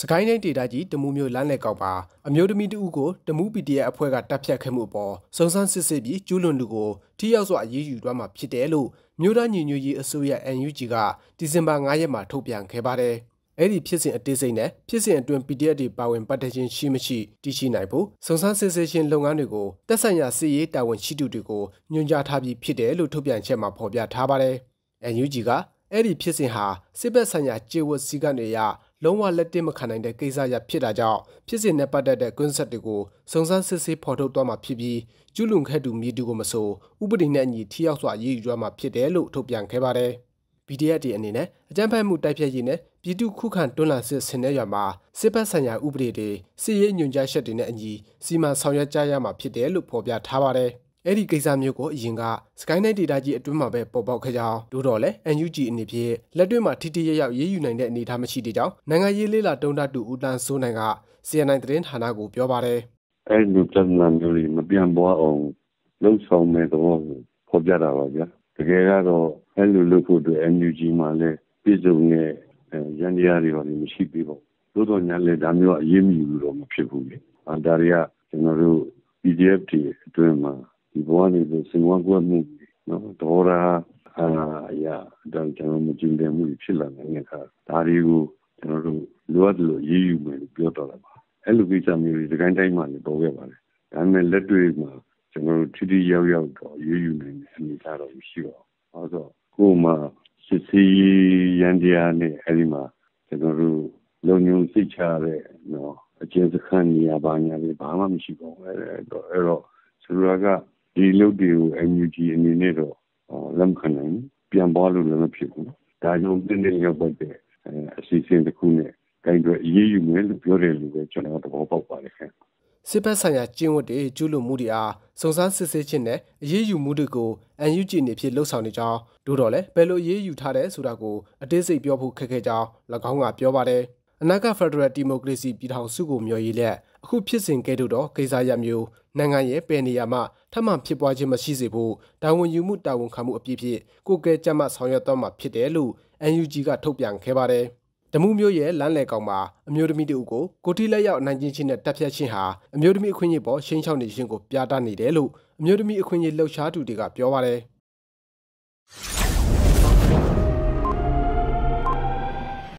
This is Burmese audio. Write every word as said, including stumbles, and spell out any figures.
စကိုင်းတိုင်းဒေသကြီးတမူးမြို့လမ်းလေကောက်ပါအမျိုးသမီးတဦးကိုတမူး ပီ ဒီ အက်ဖ် အဖွဲ့ကတပ်ဖြတ်ခဲ့မှုအပေါ်စုံစမ်းစစ်ဆေးပြီးကျူးလွန်သူကိုထိရောက်စွာအရေးယူသွားမှာဖြစ်တယ်လို့မြို့သားညီညွတ်ရေးအစိုးရ အန် ယူ ဂျီ ကဒီဇင်ဘာငါးရက်မှာထုတ်ပြန်ခဲ့ပါတယ်။အဲ့ဒီဖြစ်စဉ်အသေးစိတ်နဲ့ဖြစ်စဉ်အတွင်း ပီ ဒီ အက်ဖ် တွေပါဝင်ပတ်သက်ခြင်းရှိမရှိတည်ရှိနိုင်ဖို့စုံစမ်းစစ်ဆေးခြင်းလုပ်ငန်းတွေကိုတက်ဆိုင်ရာစစ်ရေးတာဝန်ရှိသူတွေကိုညွှန်ကြားထားပြီးဖြစ်တယ်လို့ထုတ်ပြန်ချက်မှာဖော်ပြထားပါတယ်။ အန် ယူ ဂျီ ကအဲ့ဒီဖြစ်စဉ်ဟာစစ်ဘက်ဆိုင်ရာကျေဝတ်စည်းကမ်းတွေအရလုံးဝလက်တင်မခံနိုင်တဲ့ကိစ္စရဖြစ်တာကြောင့်ဖြစ်စဉ်နဲ့ပတ်သက်တဲ့ကွင်းဆက်တွေကိုစုံစမ်းစစ်ဆေးဖော်ထုတ်သွားမှာဖြစ်ပြီးကျူးလွန်ခဲ့သူမည်သူကိုမဆိုဥပဒေနဲ့အညီထိရောက်စွာအရေးယူသွားမှာဖြစ်တယ်လို့ထုတ်ပြန်ခဲ့ပါတယ်။ ပီ ဒီ အက်ဖ် တွေအနေနဲ့အကြမ်းဖက်မှုတိုက်ဖျက်ရေးနဲ့ပြည်သူခုခံတွန်းလှန်စစ်ဆင်တဲ့ရွာမှာစစ်ဘက်ဆိုင်ရာဥပဒေတွေစစ်ရေးညွှန်ကြားချက်တွေနဲ့အညီစီမံဆောင်ရွက်ကြရမှာဖြစ်တယ်လို့ဖော်ပြထားပါတယ်။အဲ့ဒီကိစ္စမျိုးကိုအရင်ကစကိုင်းတိုင်းဒေသကြီးအတွင်းမှာပဲပေါ်ပေါက်ခဲ့ကြောင်းတို့တော့လဲ အန် ယူ ဂျီ အနေဖြင့်လက်တွေ့မှာထိထိရရောက်ရေးယူနိုင်တဲ့အနေအထားမရှိသေးကြောင်းနိုင်ငံရေးလေးလာတုံးတတူဦးတန်းစိုးနိုင်က စီ အန် အိုင် သတင်းဌာနကိုပြောပါတယ်။အဲ့ဒီပြဿနာမျိုးတွေမပြန်ပွားအောင်လှုပ်ဆောင်မဲ့တော့ဖော်ပြတာပါဗျာ။တကယ်ကတော့အဲ့လိုလုပ်ဖို့အတွက် အန် ယူ ဂျီ မှာလည်းပြည်စုံနဲ့ရန်တရားတွေပါမရှိသေးပါဘူး။သို့တော်ညာလည်းဒါမျိုးအရေးမယူလို့တော့မဖြစ်ဘူးလေ။အဲဒါတွေကကျွန်တော်တို့ ပီ ဒီ အက်ဖ် တွေအတွင်းမှာဒီဘဝနေလို့စင်ဝါကွက်မှုနော်ဒေါ်ရာအာရဒါကျွန်တော်မကြည့်တယ်မှုဖြစ်လာနေတဲ့အခါဒါတွေကိုကျွန်တော်တို့လိုအပ်လို့ရေးယူမယ်လို့ပြောတော့တာပါအဲ့လိုကိစ္စမျိုးတွေဒီတိုင်းတိုင်းမှာလည်းပေါ်ခဲ့ပါတယ်ဒါပေမဲ့လက်တွေ့မှာကျွန်တော်တို့ထိထိရောက်ရောက်တော့ရေးယူနိုင်တဲ့အနေအထားတော့မရှိပါဘူးအဲဆိုကိုယ်မှစစ်စီရန်တရားနဲ့အဲ့ဒီမှာကျွန်တော်တို့လုံညုံစိတ်ချတဲ့နော်အကျဉ်းစခန်းနေရာဘာညာလေးဘာမှမရှိပါဘူးအဲ့တော့အဲ့တော့ဆိုတော့ကဒီလုပ်တွေကို အန် ယူ ဂျီ အနေနဲ့တော့လက်မခံနိုင်ပြန်ပွားလို့လည်းမဖြစ်ဘူးဒါကြောင့်တင်းတင်းရောက်ပတ်တဲ့အစီအစဉ်တစ်ခုနဲ့ကိုင်တွယ်အရေးယူမယ်လို့ပြောတယ်လို့ပဲကျွန်တော်သဘောပေါက်ပါတယ်ခင်စစ်ဘက်ဆိုင်ရာကျင့်ဝတ်တွေကျူးလွန်မှုတွေအားစုံစမ်းစစ်ဆေးခြင်းနဲ့အရေးယူမှုတွေကို အန် ယူ ဂျီ အနေဖြင့်လှုပ်ဆောင်နေကြောင်းတို့တော့လည်းဘယ်လိုအရေးယူထားတယ်ဆိုတာကိုအသေးစိတ်ပြောဖို့ခက်ခဲကြောင်း၎င်းကပြောပါတယ်အနာဂတ်ဖက်ဒရယ်ဒီမိုကရေစီပြည်ထောင်စုကိုမျှော်ရည်လက်အခုဖြစ်စဉ်ကဲ့သို့သောကိစ္စရပ်မျိုးနိုင်ငံရဲ့ပယ်နေရာမှာထပ်မံဖြစ်ပွားခြင်းမရှိစေဖို့တာဝန်ယူမှုတာဝန်ခံမှုအပြည့်ဖြင့်ကိုယ်ကဲကြမ်းမှဆောင်ရွက်သွားမှာဖြစ်တယ်လို့ အန် ယူ ဂျီ ကထုတ်ပြန်ခဲ့ပါတယ်။တမူးမျိုးရဲ့လမ်းလေကောင်မှာအမျိုးသမီးတို့ကိုကိုတိလက်ရောက်နိုင်ချင်းချင်းနဲ့တပ်ဖြတ်ခြင်းဟာအမျိုးသမီးအခွင့်အရေးပေါ်ရှင်းချောက်နေခြင်းကိုပြသနေတယ်လို့အမျိုးသမီးအခွင့်အရေးလှုပ်ရှားသူတွေကပြောပါတယ်။